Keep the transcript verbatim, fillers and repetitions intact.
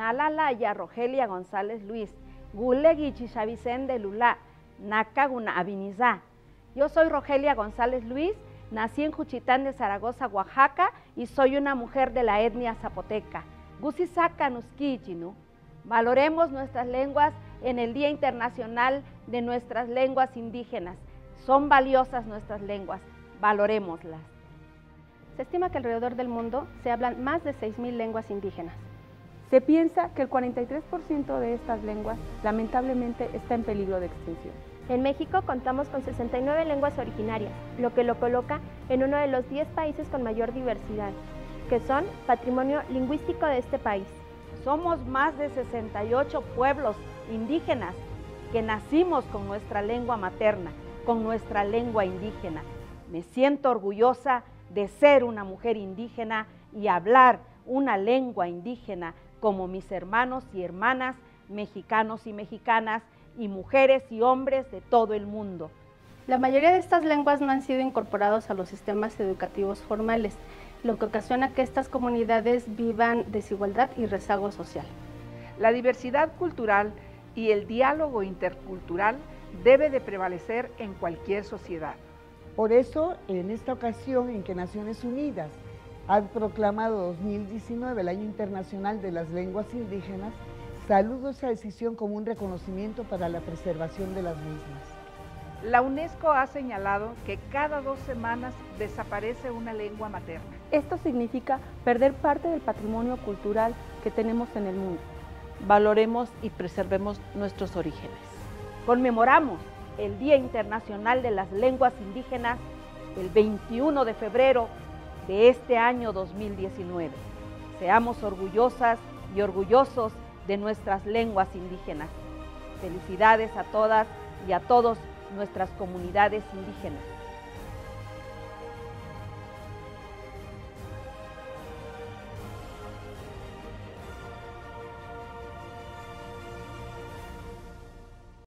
Nalalaya Rogelia González Luis, Gulegui Chishavicén de Lulá, Nacaguna Avinizá. Yo soy Rogelia González Luis, nací en Juchitán de Zaragoza, Oaxaca, y soy una mujer de la etnia zapoteca. Gusisaca Nusquichinu. Valoremos nuestras lenguas en el Día Internacional de nuestras lenguas indígenas. Son valiosas nuestras lenguas, valorémoslas. Se estima que alrededor del mundo se hablan más de seis mil lenguas indígenas. Se piensa que el cuarenta y tres por ciento de estas lenguas lamentablemente está en peligro de extinción. En México contamos con sesenta y nueve lenguas originarias, lo que lo coloca en uno de los diez países con mayor diversidad, que son patrimonio lingüístico de este país. Somos más de sesenta y ocho pueblos indígenas que nacimos con nuestra lengua materna, con nuestra lengua indígena. Me siento orgullosa de ser una mujer indígena y hablar una lengua indígena como mis hermanos y hermanas, mexicanos y mexicanas, y mujeres y hombres de todo el mundo. La mayoría de estas lenguas no han sido incorporados a los sistemas educativos formales, lo que ocasiona que estas comunidades vivan desigualdad y rezago social. La diversidad cultural y el diálogo intercultural debe de prevalecer en cualquier sociedad. Por eso, en esta ocasión en que Naciones Unidas ha proclamado dos mil diecinueve el Año Internacional de las Lenguas Indígenas, saludo esa decisión como un reconocimiento para la preservación de las mismas. La UNESCO ha señalado que cada dos semanas desaparece una lengua materna. Esto significa perder parte del patrimonio cultural que tenemos en el mundo. Valoremos y preservemos nuestros orígenes. Conmemoramos el Día Internacional de las Lenguas Indígenas el veintiuno de febrero de este año dos mil diecinueve. Seamos orgullosas y orgullosos de nuestras lenguas indígenas. Felicidades a todas y a todos nuestras comunidades indígenas.